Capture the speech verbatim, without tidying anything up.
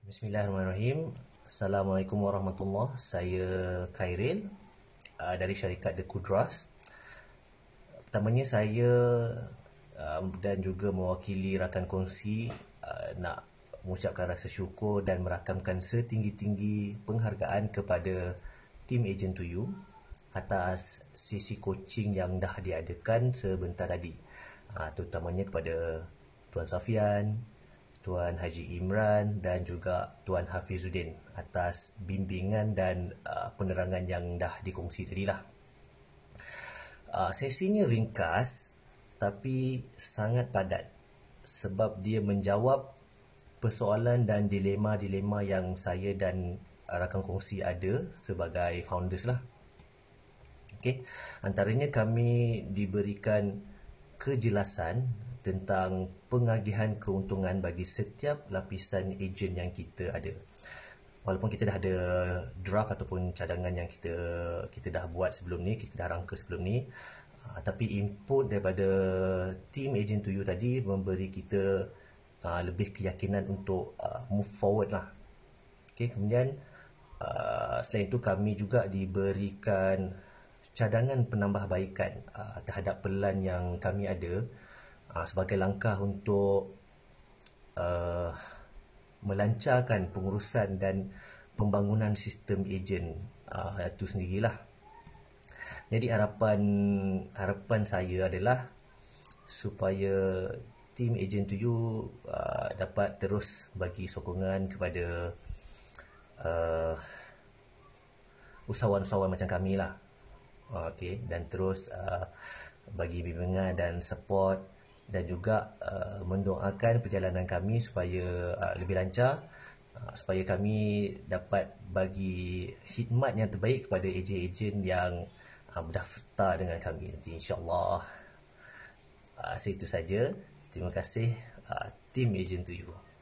Bismillahirrahmanirrahim. Assalamualaikum warahmatullahi wabarakatuh. Saya Khairil uh, dari syarikat The Kudras. Pertamanya saya uh, dan juga mewakili rakan kongsi uh, nak mengucapkan rasa syukur dan merakamkan setinggi-tinggi penghargaan kepada tim Agent to You atas sesi coaching yang dah diadakan sebentar tadi. Uh, terutamanya kepada Tuan Safian, Tuan Haji Imran dan juga Tuan Hafizuddin atas bimbingan dan uh, penerangan yang dah dikongsi tadilah. Uh, sesinya ringkas tapi sangat padat sebab dia menjawab persoalan dan dilema-dilema yang saya dan rakan kongsi ada sebagai founders lah. Okay. Antaranya kami diberikan kejelasan tentang pengagihan keuntungan bagi setiap lapisan ejen yang kita ada. Walaupun kita dah ada draft ataupun cadangan yang kita kita dah buat sebelum ni, kita dah rangka sebelum ni, uh, tapi input daripada team Agent to You tadi memberi kita uh, lebih keyakinan untuk uh, move forward lah. Okay, kemudian uh, selain itu kami juga diberikan cadangan penambahbaikan uh, terhadap pelan yang kami ada uh, sebagai langkah untuk uh, melancarkan pengurusan dan pembangunan sistem ejen uh, itu sendirilah. Jadi harapan harapan saya adalah supaya tim Agent to You uh, dapat terus bagi sokongan kepada uh, usahawan-usahawan macam kami lah. Okay, dan terus uh, bagi bimbingan dan support dan juga uh, mendoakan perjalanan kami supaya uh, lebih lancar, uh, supaya kami dapat bagi khidmat yang terbaik kepada ejen-ejen yang uh, berdaftar dengan kami nanti, insyaAllah. Uh, itu saja. Terima kasih uh, tim Agent to You.